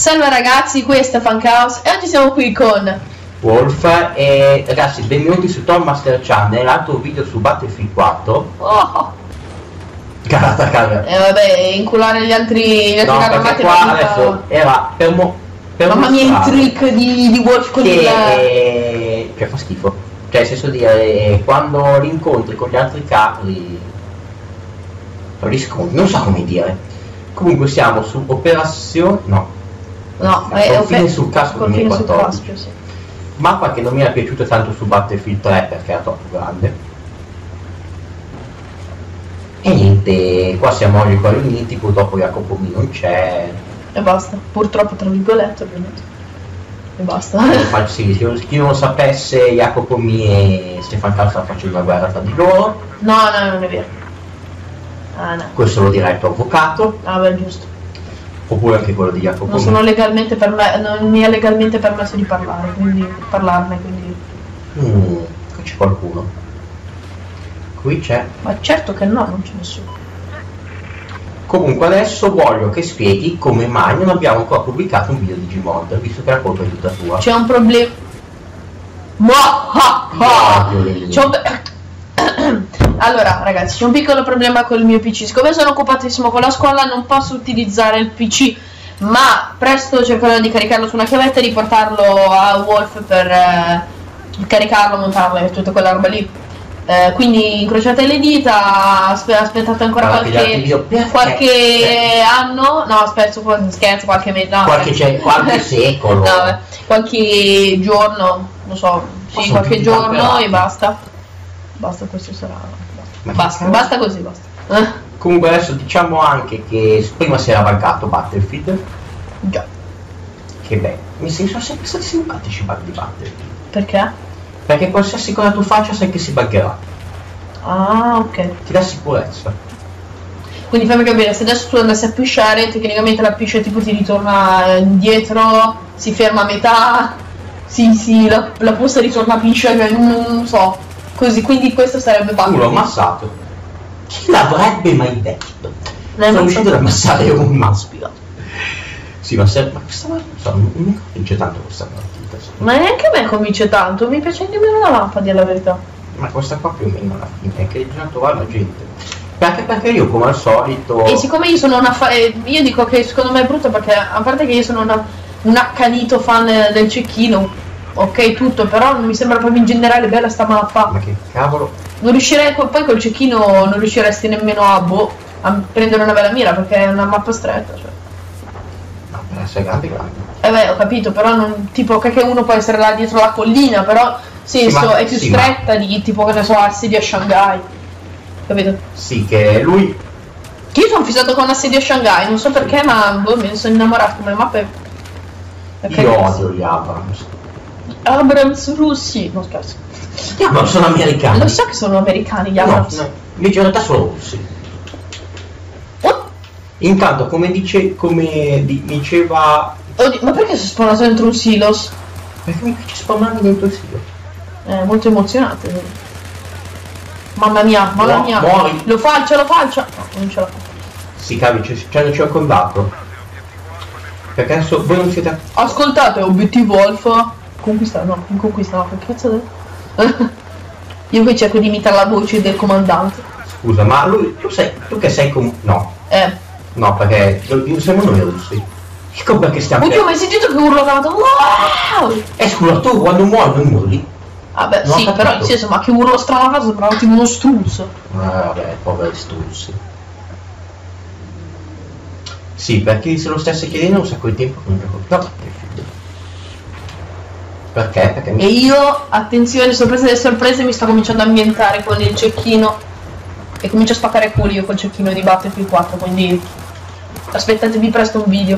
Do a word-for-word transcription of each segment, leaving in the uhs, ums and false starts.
Salve ragazzi, qui è Stefan Chaos e oggi siamo qui con Wolf e ragazzi, benvenuti su Tom Master Channel, altro video su Battlefield quattro. Oh! Carata cara. E vabbè, inculare gli altri, gli altri No, carri perché armati qua era adesso tutta- era per mo... per Mamma mia, il mostrare trick di, di Wolf con che il... eh, cioè fa schifo. Cioè nel senso dire, eh, quando li incontri con gli altri carri non li scontri, non so come dire. Comunque siamo su operazione... no. No, Confine è ok. sul Caspio Confine sul duemilaquattordici. Caspio, sì. Mappa che non mi era piaciuta tanto su Battlefield tre perché era troppo grande. E niente, qua siamo oggi qua riuniti, purtroppo Jacopo Mi non c'è. E basta. Purtroppo tra virgolette, ovviamente. E basta. Infatti, sì, chi chi non lo sapesse, Jacopo Mi e Stefan Chaos stanno facendo una guerra tra di loro. No, no, non è vero. Ah, no. Questo lo dirà il tuo avvocato, Ah, beh, giusto. oppure anche quello di Jacopo Non Mi. sono legalmente perme- non mi è legalmente permesso di parlare, quindi parlarne, quindi. Mm, qui c'è qualcuno. Qui c'è. Ma certo che no, non c'è nessuno. Comunque adesso voglio che spieghi come mai non abbiamo ancora pubblicato un video di Gmod, visto che la colpa è tutta tua. C'è un problema. C'è un... Allora ragazzi, c'è un piccolo problema col mio P C. Siccome sono occupatissimo con la scuola non posso utilizzare il P C, ma presto cercherò di caricarlo su una chiavetta e di portarlo a Wolf per eh, caricarlo, montarlo e tutta quella roba lì. Eh, quindi incrociate le dita, aspe aspettate ancora Guarda, qualche, video perché- qualche perché- anno, no aspetta, scherzo, qualche mese, no, Qualche, c'è, qualche secolo. no, vabbè, qualche giorno, non so, sì, Sono qualche tutti giorno camperati. e basta. Basta, questo sarà. Ma Basta, che basta così, basta. Eh, Comunque adesso diciamo anche che prima si era buggato Battlefield, già. che beh, mi si- sono sempre stati simpatici i bug di Battlefield. Perché? Perché qualsiasi cosa tu faccia sai che si buggerà, Ah, ok. ti dà sicurezza. Quindi fammi capire, se adesso tu andassi a pushare, tecnicamente la push tipo ti ritorna indietro, si ferma a metà, sì, sì, la, la posta ritorna a push, cioè, non, non so. Così, quindi questo sarebbe Tu l'ho Battlefield. ammazzato. Chi l'avrebbe mai detto? L'hai Sono ammazzato? riuscito ad ammazzare un maschio. Sì, ma, se, ma questa non so, non mi convince tanto questa partita. Ma neanche a me convince tanto, mi piace di meno la mappa, a dire la verità. Ma questa qua più o meno alla fine è che bisogna trovare la gente. Anche perché io come al solito. E siccome io sono una fa- eh, io dico che secondo me è brutto perché a parte che io sono una, un accanito fan del cecchino, ok tutto, però non mi sembra proprio in generale bella sta mappa. Ma che cavolo. Non riuscirei, poi col cecchino non riusciresti nemmeno a boh, a prendere una bella mira perché è una mappa stretta, cioè. No, per essere grande grande. Eh beh, ho capito, però non, tipo che uno può essere là dietro la collina, però senso Sì, ma- è più sì, stretta di tipo che ne so, assedio a Shanghai. Capito? Sì, che lui. Che io sono fissato con assedio a Shanghai, non so perché, ma boh, me ne sono innamorato come mappe. è Io carino. odio gli Abrams. Abrams russi, non scherzo. Gli Abrams sono americani. Lo so che sono americani gli No, Abrams. no, invece in realtà sono russi. Oh, Intanto come dice. come di- diceva. oddio, ma perché sono spawnato dentro un silos? Perché mi piace spawnarmi dentro il sito. Eh, molto emozionante. Mamma mia, mamma No, mia. muori. Lo falcia, lo falcia. No, non ce la fa. Sì, capi, ci ci hanno circondato. Perché adesso voi non siete. Ascoltate, obiettivo alfa. Conquista, no, in conquista, no, che cazzo è? Io qui cerco di imitare la voce del comandante. Scusa, ma lui. Tu sei. Tu che sei com. No. Eh. No, perché. Io siamo noi russi. Ecco perché stiamo. Oddio, ma hai sentito che urlo ho fatto? Wow! Eh scusa, tu quando muori non muori? Vabbè, Non ho sì, capito. però in senso, ma che urlo strano a caso, sembrava tipo uno struzzo. Ah, vabbè, poveri struzzi. Sì, perché se lo stesse chiedendo un sacco di tempo che non gioco più a Battlefield. Perché? Perché E mi... io, attenzione, sorprese delle sorprese, mi sto cominciando a ambientare con il cecchino. E comincio a spaccare culi io col cecchino di Battlefield quattro, quindi aspettatevi presto un video.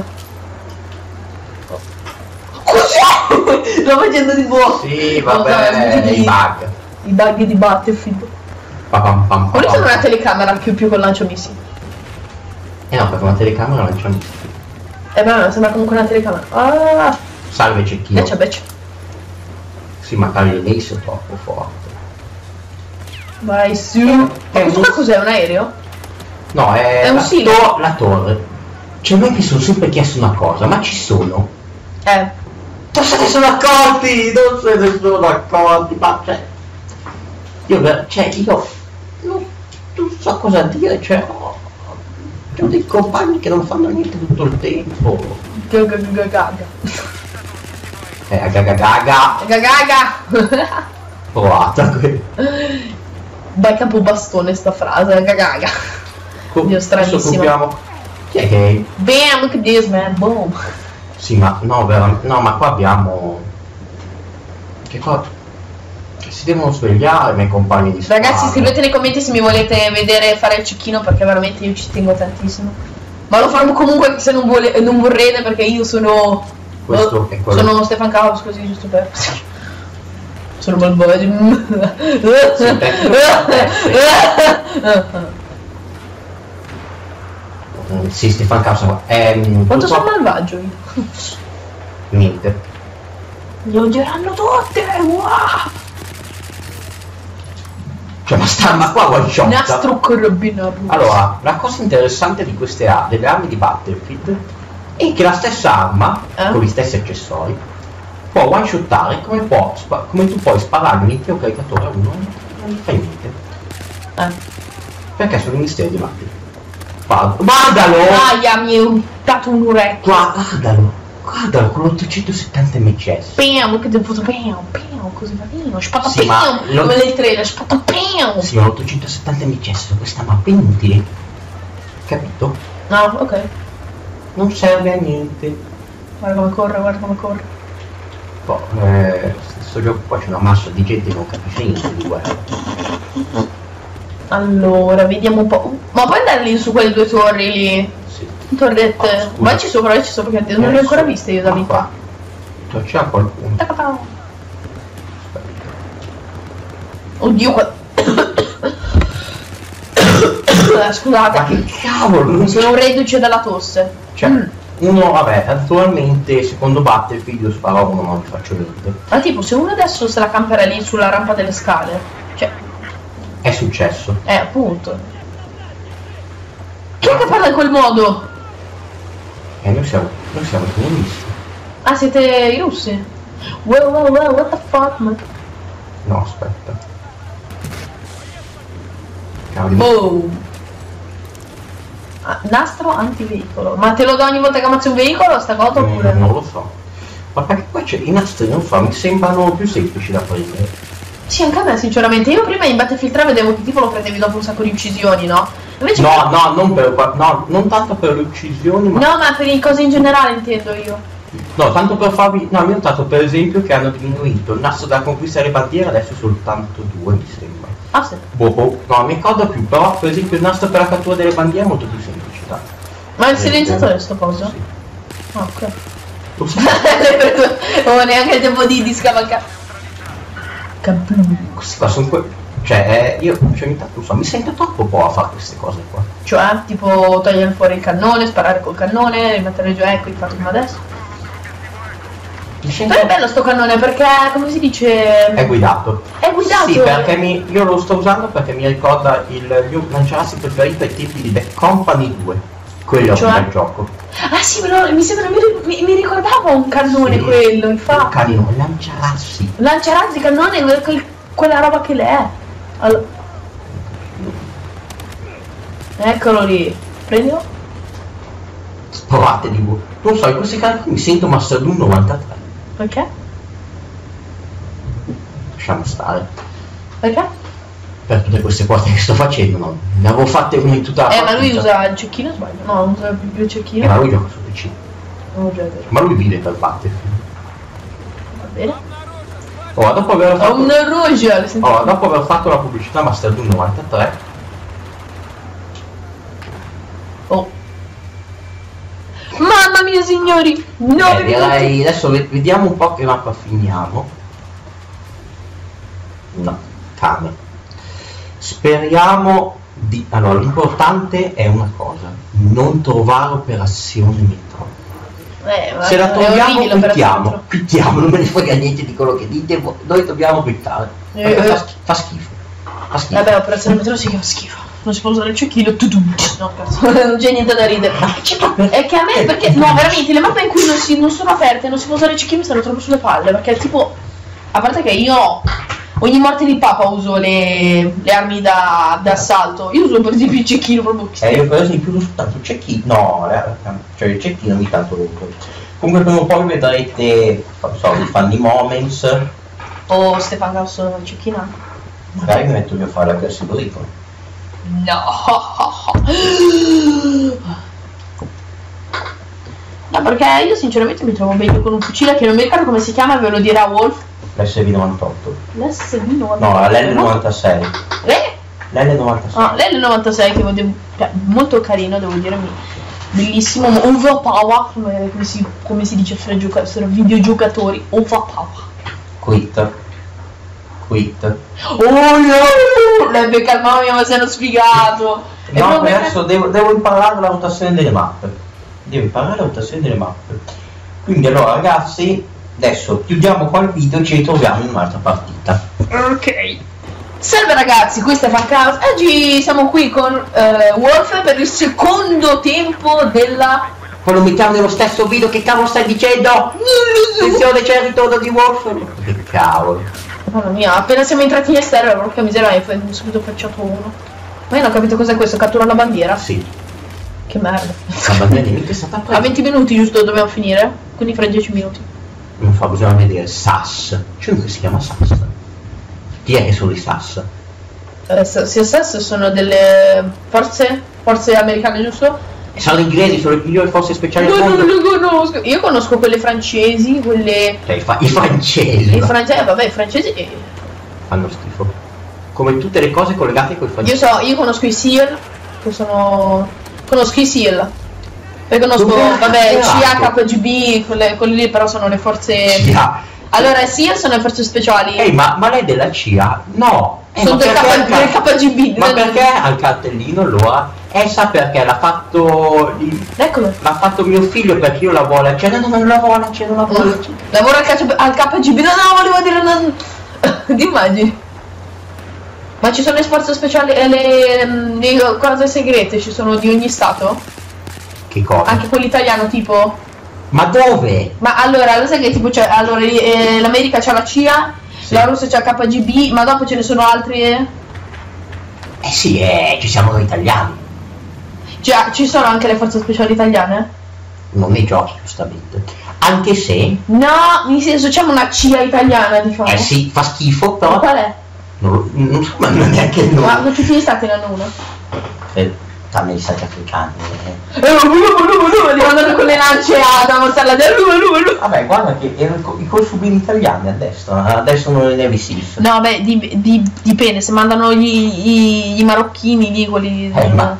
Cos'è? Sto facendo di buono. Sì, No, vabbè, no, i bug. I bug di Battlefield. Pa pam pam Volete pam. una telecamera più più col lanciamissili? Eh no, perché una telecamera lanciamo. Eh beh, sembra comunque una telecamera. Ah, Salve cecchino. beccia beccia. Sì, magari lei sei troppo forte. Vai su. Eh, Ma questo non- qua cos'è? Un aereo? No, è, È un la, silo. to- la torre. Cioè, non mi sono sempre chiesto una cosa, ma ci sono? Eh. Non se ne sono accorti! Non se ne sono accorti, ma cioè... Io, ver- cioè, io... Non, non so cosa dire, cioè... Ho, ho dei compagni che non fanno niente tutto il tempo. Gagaga. Eh, gagagaga. Gagaga. Provata qui. Vai capo bastone sta frase, gagaga. Dio, stranissimo. Adesso compriamo... Chi è che... Bam, look at this man, boom. Sì, ma no, veramente, no, ma qua abbiamo... Che qua... Che si devono svegliare i miei compagni di squadra. Ragazzi, scrivete nei commenti se mi volete vedere fare il cecchino, perché veramente io ci tengo tantissimo. Ma lo farò comunque se non, vuole, non vorrete, perché io sono... Questo è quello. Sono Stefan Caos, così, giusto per... Sono malvagio. Sì, Stefan Caos. Ehm, Quanto sono malvagio io? Niente. Mi odieranno tutte! Wow! Cioè, ma sta, ma qua one shot. Nastro carabinieri. Allora, la cosa interessante di queste armi, delle armi di Battlefield, è che la stessa arma, eh? con gli stessi accessori, può one shottare come, può, come tu puoi sparare un intero caricatore a uno e non gli fai niente. Eh. Perché sono i misteri di Battlefield. Guarda, guardalo! Aia, mi è dato un orecchio. Guardalo! Guardalo con l'ottocentosettanta millimetri. Pam, look at the photo, pam, pam, così va bene, spatto Sì, pam, lo- come nel trailer, spatto pam. Sì, ma l'ottocentosettanta millimetri su questa mappa è inutile. Capito? No, ok. Non serve a niente. Guarda come corre, guarda come corre. Boh, eh, stesso gioco qua c'è una massa di gente che non capisce niente di guerra. Allora, vediamo un po'. Ma puoi andare lì su quelle due torri lì? Sì. Torrette. Ah, scusa. Vacci sopra, vacci sopra, perché non le ho ancora viste io da Ma vita. qua. Cioè, c'è qualcuno. Oddio, qua... Ma Scusate, che cavolo! Non sono un reduce dalla tosse. Cioè, Mm. uno, vabbè, attualmente, secondo Battlefield, io sparo a uno, non gli faccio niente. Ma tipo, se uno adesso se la camperà lì sulla rampa delle scale, cioè, È successo. eh, appunto. Chi è che parla in quel modo? E noi siamo, noi siamo i comunisti. Ah, siete i russi? Wow, wow, wow, what the fuck, man? No, aspetta. Cavoli. Boom. Ah, nastro antiveicolo. Ma te lo do ogni volta che ammazzi un veicolo sta cosa Mm, oppure non lo so. Ma perché poi c'è i nastri, non so, mi sembrano più semplici da prendere. Sì, anche a me sinceramente. Io prima in Battlefield tre vedevo che tipo lo prendevi dopo un sacco di uccisioni, no? Invece No, no, non per no, non tanto per le uccisioni, ma. No, ma per le cose in generale intendo io. No, tanto per farvi. No, mi ho notato per esempio che hanno diminuito il nastro da conquistare bandiera, adesso soltanto due mi sembra. Ah sì. Boh, boh, no, mi ricordo più, però per esempio il nastro per la cattura delle bandiere è molto più semplice, dai. Ma il Eh, silenziatore eh, sto coso? Sì. Ah, ok. Lo so. Non ho neanche il tempo di, di scavalcare. Kabloom. Questi qua sono que- Cioè, eh, io cioè, ogni tanto non so, mi sento troppo po' a fare queste cose qua. Cioè, tipo togliere fuori il cannone, sparare col cannone, rimettere giù, ecco, fatto come adesso. Mi sento. Però è bello sto cannone perché, come si dice... È guidato. È guidato. Sì, perché mi, io lo sto usando perché mi ricorda il mio lanciarsi preferito ai tempi di Bad Company due. Quello Cioè? è il gioco. Ah sì, però mi sembra, mi, mi, mi ricordava un cannone Sì, quello, il infatti. canino, lanciarsi. Lanciarazzi, cannone, quel- quel- quella roba che l'è. Allora. Eccolo lì. Prendilo. Provate di voi. Non so, in questi casi qui mi sento Master Doom novantatré. Perché? Lasciamo stare. Perché? Per tutte queste cose che sto facendo, no? Ne avevo fatte una in tutta la Eh, ma lui partita. usa il cecchino, sbaglio? No, non usa più il Eh, ma cecchino. lui gioca su P C. Non usa il Ma lui vive per Battlefield. Va bene. Oh, dopo aver Ho fatto... un rouge, le senti? Oh, dopo aver fatto la pubblicità Master Doom novantatré. Oh. Mamma mia, signori! No, Eh, direi adesso ve- vediamo un po' che mappa finiamo. No, cane. Speriamo di. Allora, l'importante è una cosa: non trovare operazione metro. Eh, ma Se la è troviamo, orribile l'operazione quittiamo. metro. Quittiamo, non me ne frega niente di quello che dite. vo- Noi dobbiamo quittare. Eh, Perché eh. fa, sch- fa schifo. Fa schifo. Vabbè, operazione metro si chiama schifo. non si può usare il cecchino, tudum. No, cazzo, non c'è niente da ridere. È che a me, perché, no, veramente, le mappe in cui non, si, non sono aperte, non si può usare il cecchino, mi stanno troppo sulle palle, perché tipo, a parte che io, ogni morte di papa uso le, le armi da, da assalto, io uso per esempio il cecchino proprio. Eh, io per esempio uso soltanto il cecchino, no, cioè il cecchino ogni tanto lo uso. Comunque prima o poi vedrete, non so, i funny moments. O Stefan Gauss cecchinato. Magari mi metto io a fare l'aggressivo rifle. No. No, perché io sinceramente mi trovo meglio con un fucile che non mi ricordo come si chiama, ve lo dirà Wolf. L'S V novantotto. L'S V novantotto. No, l'L novantasei. Eh? L'L novantasei. Ah, l'L novantasei che devo, cioè, molto carino, devo dire, bellissimo, overpower, come, come, si, come si dice fra videogiocatori, overpower. Quit. Quit. Oh no! Lebbe calmami, ma sei uno sfigato. No, adesso devo, devo imparare la rotazione delle mappe. Devo imparare la rotazione delle mappe. Quindi allora ragazzi, adesso chiudiamo qua il video e ci ritroviamo in un'altra partita. Ok. Salve ragazzi, questo è Fancaos. Oggi siamo qui con uh, Wolf per il secondo tempo della... Poi lo mettiamo nello stesso video, che cavolo stai dicendo? Attenzione, c'è il ritorno di Wolf. Che cavolo. Mamma mia, appena siamo entrati in esterno, porca miseria, e subito facciato uno. Ma io non ho capito cos'è questo, cattura una bandiera? Sì. Che merda. La bandiera nemica è stata presa. A venti minuti giusto dobbiamo finire, quindi fra dieci minuti. Non fa, bisogna vedere S A S. C'è uno che si chiama S A S. Chi è che sono i S A S? Eh, S S S sono delle forze, forze americane, giusto? E sono inglesi, sono le migliori forze speciali No, del mondo. non le conosco. Io conosco quelle francesi, quelle... Cioè, i, fa i francesi. I francesi, vabbè, i francesi... E... fanno schifo. Come tutte le cose collegate con i francesi. Io so, io conosco i SEAL, che sono... Conosco i SEAL. Poi conosco, Dove vabbè, C A, esatto. K G B, quelle, quelle lì però sono le forze... C A. Allora, i SEAL sono le forze speciali. Ehi, ma, ma lei è della C A? No. Eh, sono ma del, perché K, del K G B. Ma perché al cartellino allora? Eh, sa perché l'ha fatto... Eccolo. L'ha fatto mio figlio perché io la vuole. Cioè, no, no, non la vuole, cioè, non la vuole. Lavora al, al K G B. No, no, volevo dire... Non... Ti immagini? Ma ci sono le forze speciali e le, le cose segrete, ci sono di ogni stato? Che cosa? Anche quello italiano tipo? Ma dove? Ma allora, lo sai che tipo c'è, allora eh, l'America c'ha la C A, sì. La Russia c'ha K G B, ma dopo ce ne sono altri? Eh, eh sì, eh, ci siamo noi italiani. Cioè, ci sono anche le forze speciali italiane? Non nei giochi, giustamente. Anche se... No, nel senso c'è una C A italiana, diciamo. Eh sì, fa schifo, però... Ma qual è? Non, non so, ma non è neanche il nome. Ma tutti gli stati ne hanno uno? Eh, tranne gli stati africani. Eh. Li mandano con le lance ad ammazzarla. Vabbè, guarda che erano i consubini italiani a destra, adesso non ne hai sì. No, beh, di, di, dipende, se mandano gli, gli, i marocchini lì, quelli... Eh, ma...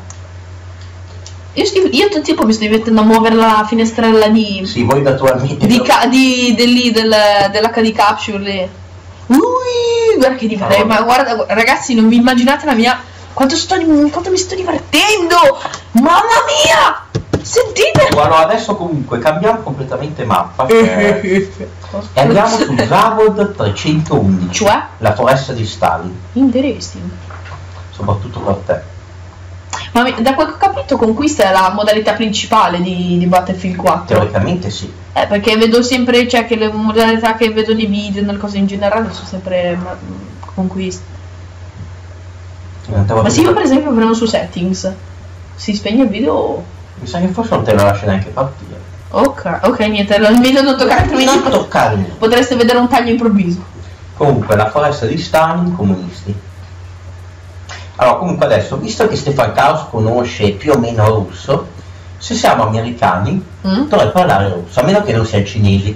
Io, schifo, io tipo mi sto divertendo a muovere la finestrella di... Sì, voi naturalmente... Di, ca, di, del, lì, del, dell'H D Capture lì. Ui, guarda che divertente, ma guarda, ragazzi, non vi immaginate la mia... Quanto, sto, quanto mi sto divertendo! Mamma mia! Sentite! Guarda, adesso comunque cambiamo completamente mappa e andiamo su Zavod trecentoundici, cioè? La foresta di Stalin. Interesting. Soprattutto per te. Ma da quel che ho capito conquista è la modalità principale di, di Battlefield quattro. Teoricamente sì. Eh, perché vedo sempre, cioè che le modalità che vedo nei video, nelle cose in generale, sono sempre conquista. Ma se io per esempio premo su settings, si spegne il video o... Mi sa che forse non te lo lascia neanche partire. Ok, ok, niente, il video non toccare prima. Non toccare. Potreste vedere un taglio improvviso. Comunque la foresta di Stalin, comunisti. Allora comunque adesso, visto che Stefan Gauss conosce più o meno russo, se siamo americani mm? dovrei parlare russo, a meno che non sia cinesi.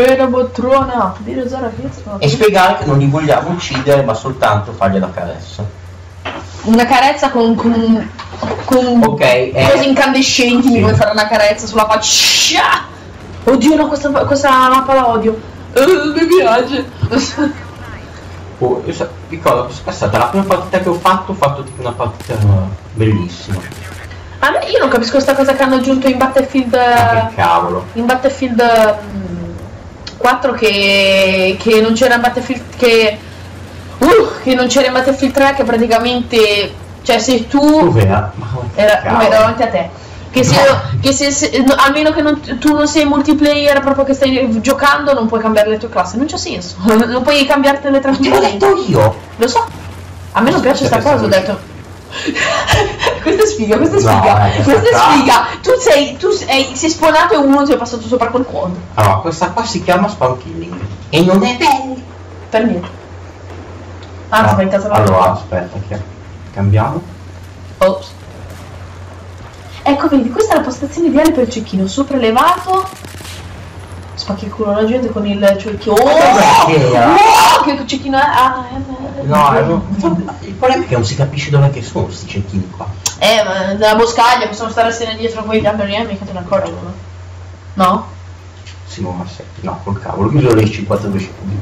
E spiegare che non li vogliamo uccidere ma soltanto fargli la carezza. Una carezza con, con, con okay, cose eh, incandescenti, sì. Mi vuoi fare una carezza sulla faccia? Oddio no, questa, questa mappa la odio. Uh, mi piace. Oh, io so, ricordo che è stata la prima partita che ho fatto, ho fatto tipo una partita bellissima. A me io non capisco questa cosa che hanno aggiunto in Battlefield. Ma che cavolo. In Battlefield quattro che, che non c'era in Battlefield che. Uh, che non c'era in Battlefield tre, che praticamente Cioè se tu... Dov'era? Era, no, era davanti a te. Che se, no. che se, se no, almeno che non, tu non sei multiplayer, proprio che stai giocando, non puoi cambiare le tue classi. Non c'ha senso. Non puoi cambiarti le tre. Te l'ho detto io. Lo so. A me non piace sta cosa, ho detto. Questa è sfiga, questa è sfiga. No, questa è sfiga. Tu sei. Tu sei, sei spawnato e uno ti è passato sopra col quad. Allora, questa qua si chiama spawn killing. E non è bello. Per niente. Anzi, no. Sbagliato la Allora, aspetta, che cambiamo. Ops. Ecco, vedi, questa è la postazione ideale per il cecchino, sopraelevato. Spacchi il culo alla gente con il cecchino. Oh, oh, che cecchino è? Ah, è no, è il problema è che non si capisce dove che sono questi cecchini qua. Eh, ma dalla boscaglia possono stare assieme dietro a quegli alberi, eh, mica te ne accorgi, no? No? Sì, ma se... no, col cavolo, mi sono le cinquantadue secondi.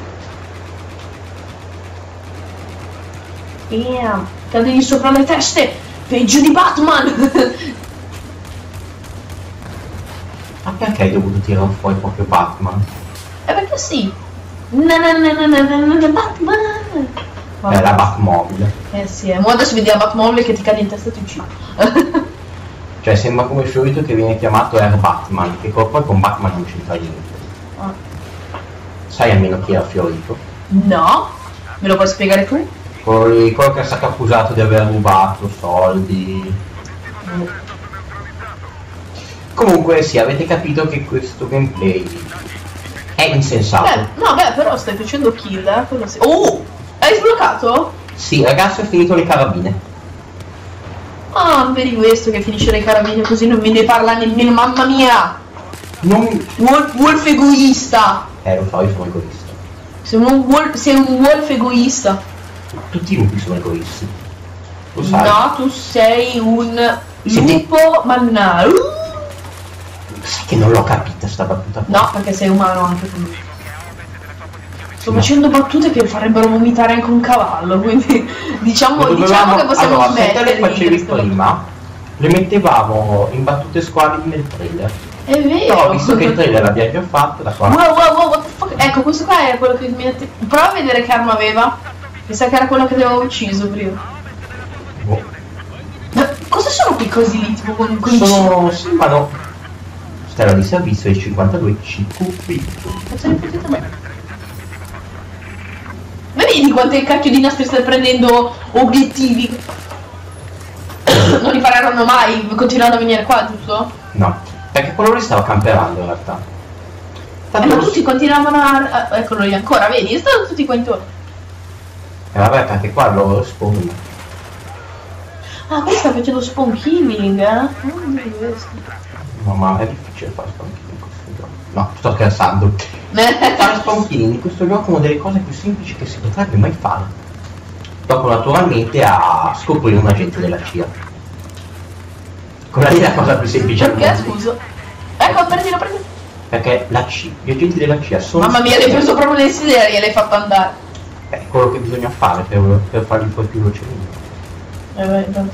Yeah, cadegli sopra le teste! Peggio di Batman! Ma perché hai dovuto tirare fuori proprio Batman? Eh perché sì! Na na na na na na na Batman! È la Batmobile. Eh sì, eh. Adesso vedi la Batmobile che ti cade in testa e ti uccide. Cioè sembra come Fiorito che viene chiamato Air Batman, che poi con Batman non c'entra niente. Ah. Sai almeno chi era Fiorito? No? Me lo puoi spiegare tu? Quello che è stato accusato di aver rubato soldi. Mm. Comunque sì, avete capito che questo gameplay è insensato. Beh, no, beh, però stai facendo kill, eh? Quello sì. Oh! Hai sbloccato? Sì, ragazzi, ho finito le carabine. Ah, vedi questo che finisce le carabine così non me ne parla nemmeno, mamma mia! Non... Wolf, wolf egoista! Eh, lo so, io sono egoista. Sei un wolf, sei un wolf egoista. Tutti i lupi sono egoisti. Lo sai? No, tu sei un Siete... lupo mannaro. Sai che non l'ho capita sta battuta? No, perché sei umano anche tu. Sto no. facendo battute che farebbero vomitare anche un cavallo, quindi diciamo, dovevamo... diciamo che possiamo allora, smettere. Se te le facevi prima, le mettevamo in battute squali nel trailer. È vero. Però visto che il trailer l'abbiamo già fatto, da qua. Wow, wow, wow, what the fuck? Ecco, questo qua è quello che mi mette. Prova a vedere che arma aveva. Mi sa che era quello che avevo ucciso prima. Oh. Ma cosa sono quei cosi lì? Tipo con, con sono. Sembrano. Stella di servizio di cinquantadue C Q B. Ma vedi quante cacchio di nastri stai prendendo obiettivi? Non li faranno mai continuando a venire qua, giusto? No, perché quello lì stava camperando in realtà. Eh, ma tutti continuavano a. Eccolo lì ancora, vedi? Stanno tutti qua intorno. E eh, vabbè, perché qua lo spawn. Ah, qui sta facendo spawn killing, eh? Non no, ma è difficile fare spawn killing in questo gioco. No, sto scherzando. Fare spawn killing in questo gioco è una delle cose più semplici che si potrebbe mai fare. Dopo naturalmente a scoprire un agente della C I A. Quella lì è la cosa più semplice. Perché scusa? Ecco, prendilo, prendilo. Perché la C I A, gli agenti della C I A sono. Mamma mia, l'hai preso proprio nel siderio e l'hai fatto andare. È quello che bisogna fare per, per farli un po' più velocemente. Eh beh, no.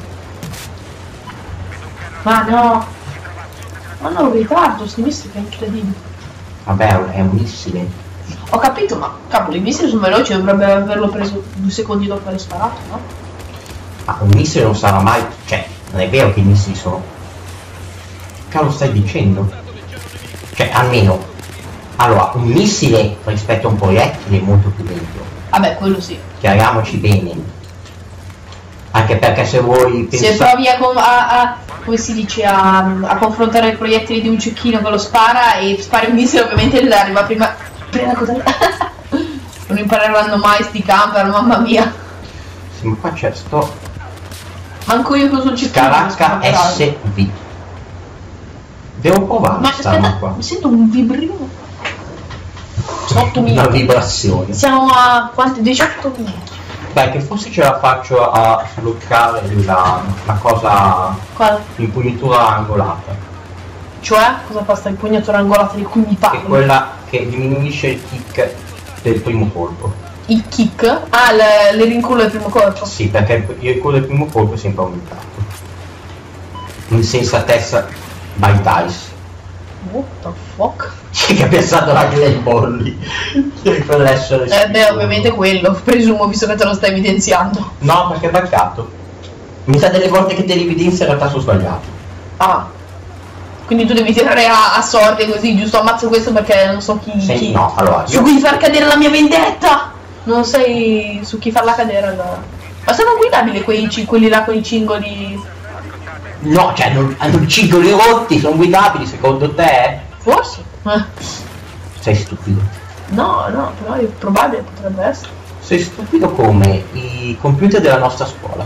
Ma no! Ma no, un ritardo, sti missili che è incredibile. Vabbè, è un missile. Ho capito, ma cavolo, i missili sono veloci, dovrebbe averlo preso due secondi dopo aver sparato, no? Ma un missile non sarà mai. Cioè, non è vero che i missili sono. Che cavolo stai dicendo? Cioè, almeno. Allora, un missile rispetto a un proiettile è molto più lento. Vabbè, quello sì. Chiariamoci bene. Anche perché se vuoi pensare... Se provi a, a, a come si dice a, a confrontare i proiettili di un cecchino che lo spara e spari un missile, ovviamente gli arriva prima. Prima cosa. Non impareranno mai sti camper, mamma mia. Sì, ma qua c'è sto. Manco io cosa c'è. Caracca S V. Devo provare. Ma aspetta, qua. Mi sento un vibrino. ottomila. Una vibrazione. Siamo a quanti? diciottomila. Dai, che forse ce la faccio a sbloccare la, la cosa. Quale? L'impugnatura angolata. Cioè? Cosa fa sta impugnatura angolata di cui mi parli? È quella che diminuisce il kick del primo colpo. Il kick? Ah, le, le rinculo del primo colpo? Sì, perché il, il rinculo del primo colpo è sempre aumentato. Insensatezza by dice. What the fuck? Che ha pensato anche dei bolli. Per essere eh beh, ovviamente quello, presumo, visto che te lo stai evidenziando. No, perché è buggato. Metà delle volte che te li evidenzia in realtà sono sbagliati. Ah. Quindi tu devi tirare a, a sorte così, giusto? Ammazzo questo perché non so chi... Sì, chi... no, allora... Su Io... cui far cadere la mia vendetta! Non sei su chi farla cadere allora. Ma sono guidabili quei, quelli là con i cingoli? No, cioè hanno, hanno cingoli rotti, sono guidabili secondo te? Forse. Eh. Sei stupido. No, no, però è probabile, potrebbe essere. Sei stupido come i computer della nostra scuola.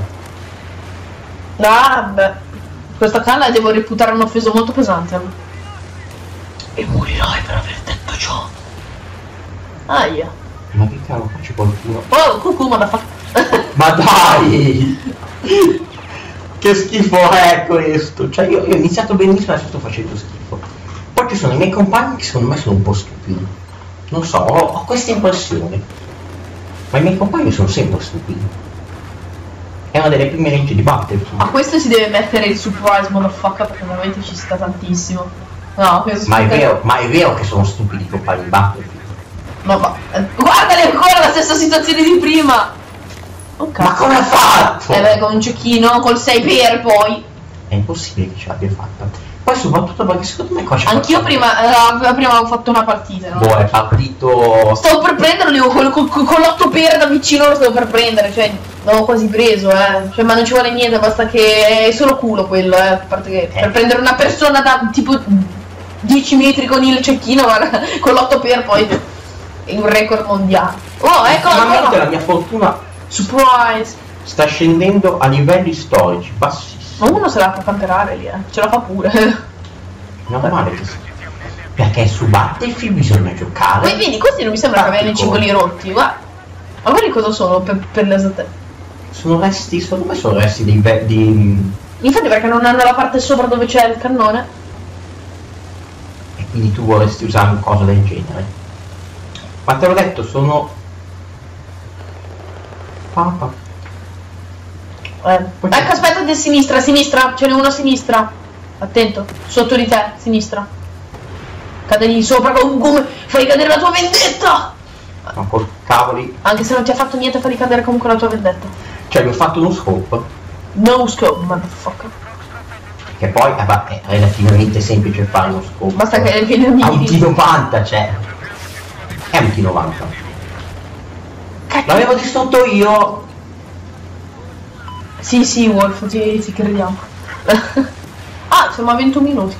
Ah, beh. Questa canna devo reputare un offeso molto pesante. E morirai per aver detto ciò. Aia. Ma che cavolo faccio qualcuno? Oh, cucù, motherfucker. Ma dai! Che schifo è questo? Cioè io, io ho iniziato benissimo e adesso sto facendo schifo. Poi ci sono i miei compagni che secondo me sono un po' stupidi. Non so, ho, ho questa impressione. Ma i miei compagni sono sempre stupidi. È una delle prime leggi di Battlefield. A questo si deve mettere il surprise motherfucker perché veramente ci sta tantissimo. No, questo Ma è vero, ma è vero che sono stupidi i compagni di Battlefield. No, ma eh, guardali ancora la stessa situazione di prima. Oh, ma come ha fatto? Eh beh, con un cecchino, col sei per poi. È impossibile che ce l'abbia fatta. Poi soprattutto perché secondo me qua c'è anch'io prima, eh, prima avevo fatto una partita, no? Boh, è partito... Stavo per prenderlo, con, con, con l'otto per da vicino lo stavo per prendere, cioè l'avevo quasi preso, eh. Cioè, ma non ci vuole niente, basta che è solo culo quello, eh. A parte che eh. per prendere una persona da tipo dieci metri con il cecchino, guarda, con l'otto per poi è un record mondiale. Oh, ecco la, la mia fortuna surprise sta scendendo a livelli storici bassissimi. Ma uno se la fa camperare lì, eh. Ce la fa pure. Non male che sia. Perché su Battlefield bisogna giocare. Poi vedi, questi non mi sembra che avevano i cingoli rotti, guarda. Ma guardi cosa sono per, per l'esattezza. Sono resti, secondo me sono resti dei be di... Infatti perché non hanno la parte sopra dove c'è il cannone? E quindi tu vorresti usare una cosa del genere. Ma te l'ho detto, sono... Papa. Eh. Ecco, aspetta, di sinistra, a sinistra, ce n'è uno a sinistra. Attento, sotto di te, a sinistra. Cade lì sopra con come fai cadere la tua vendetta! Ma col cavoli. Anche se non ti ha fatto niente, fai cadere comunque la tua vendetta. Cioè, mi ho fatto uno scope. No scope, motherfucker. Che poi eh, beh, è relativamente semplice fare uno scope. Basta che viene il a un T novanta, cioè. È un T novanta. L'avevo distrutto io. Sì, sì, Wolf, ti, ti crediamo. Ah, siamo a ventuno minuti.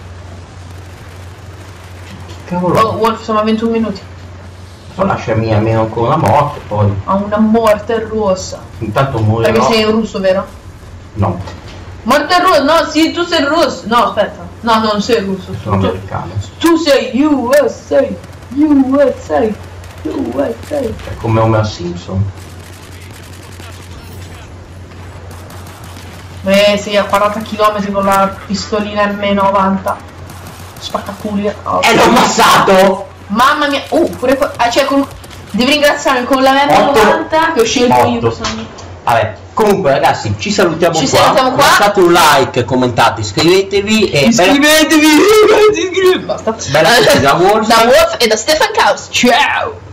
Cavolo. Oh, Wolf, siamo a ventuno minuti. So, lasciami almeno ancora una morte, poi. A una morte rossa. Intanto muoio. Perché sei russo, vero? No. Morte rossa, no, sì, tu sei russo. No, aspetta. No, non sei russo. Sono tu, americano. Tu sei U S A. U S A. U S A. È come Homer Simpson. Eh sì, a quaranta chilometri con la pistolina M novanta. Spaccaculi. Oh. E l'ho ammazzato! Mamma mia. Uh, pure qua. Ah, cioè, con... devi ringraziarmi con la M novanta che ho scelto io personalmente. Vabbè, comunque ragazzi, ci salutiamo ci qua. salutiamo qua. Lasciate un like, commentate, iscrivetevi e iscrivetevi. Bella... Basta. Bella da Wolf. Da Wolf e da Stefan Kaus. Ciao!